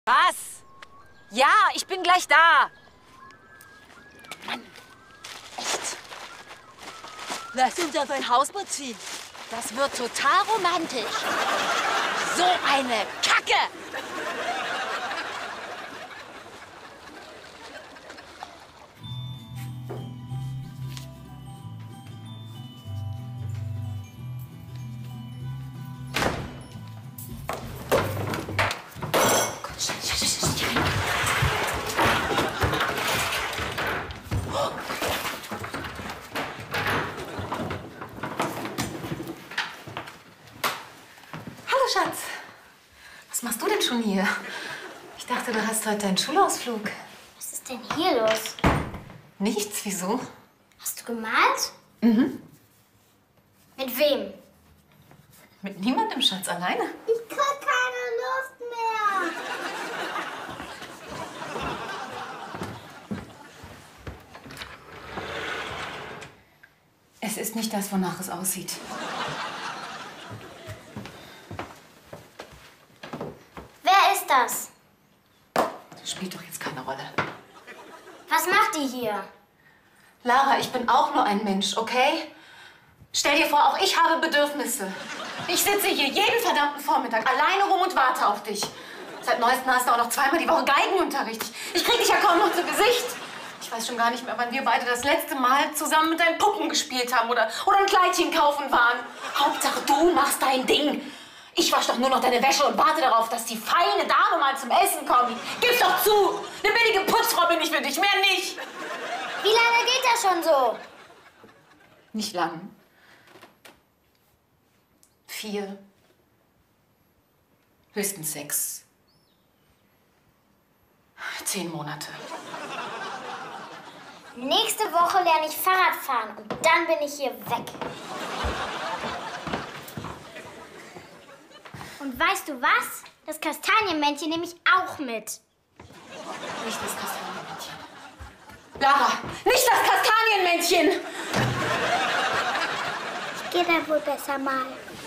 Was? Ja, ich bin gleich da. Mann, echt. Lass uns auf ein Hausboot ziehen. Das wird total romantisch. So eine Kacke! Schatz, was machst du denn schon hier? Ich dachte, du hast heute deinen Schulausflug. Was ist denn hier los? Nichts, wieso? Hast du gemalt? Mhm. Mit wem? Mit niemandem, Schatz, alleine. Ich krieg keine Luft mehr. Es ist nicht das, wonach es aussieht. Wer ist das? Das spielt doch jetzt keine Rolle. Was macht die hier? Lara, ich bin auch nur ein Mensch, okay? Stell dir vor, auch ich habe Bedürfnisse. Ich sitze hier jeden verdammten Vormittag alleine rum und warte auf dich. Seit Neuestem hast du auch noch zweimal die Woche Geigenunterricht. Ich krieg dich ja kaum noch zu Gesicht. Ich weiß schon gar nicht mehr, wann wir beide das letzte Mal zusammen mit deinen Puppen gespielt haben oder ein Kleidchen kaufen waren. Hauptsache, du machst dein Ding. Ich wasche doch nur noch deine Wäsche und warte darauf, dass die feine Dame mal zum Essen kommt. Gib's doch zu! Eine billige Putzfrau bin ich für dich, mehr nicht! Wie lange geht das schon so? Nicht lang. 4, höchstens 6, 10 Monate. Nächste Woche lerne ich Fahrrad fahren und dann bin ich hier weg. Und weißt du was? Das Kastanienmännchen nehme ich auch mit. Nicht das Kastanienmännchen. Lara, nicht das Kastanienmännchen! Ich gehe dann wohl besser mal.